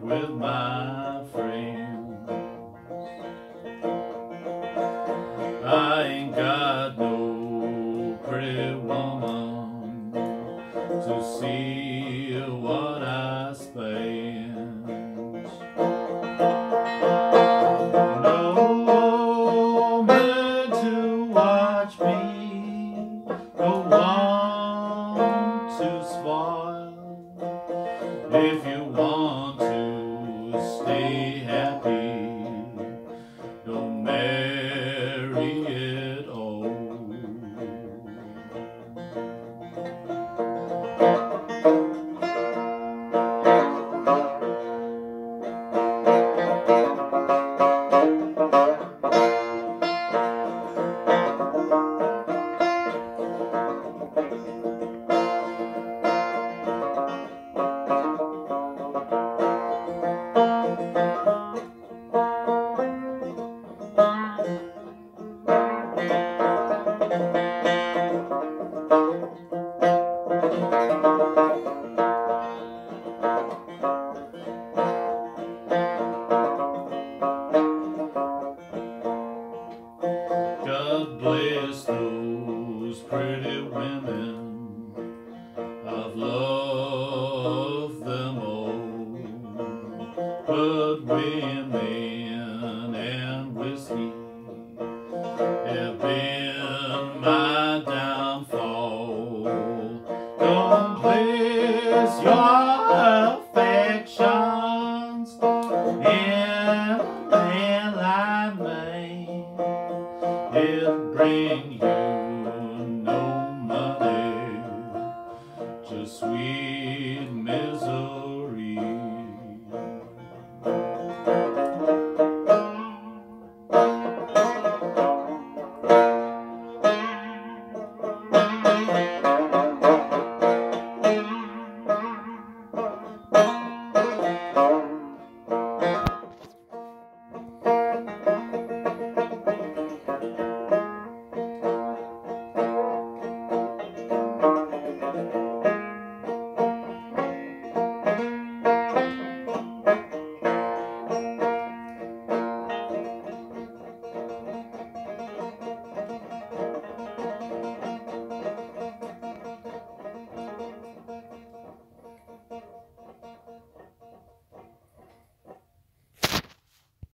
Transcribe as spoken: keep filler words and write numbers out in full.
with my friends. I ain't got no pretty woman to see what I spend. No man to watch me, no one to spoil. If you want to stay happy, don't marry at all. God bless those pretty women, I've loved them all, but women and whiskey have been my downfall. Don't place your affections in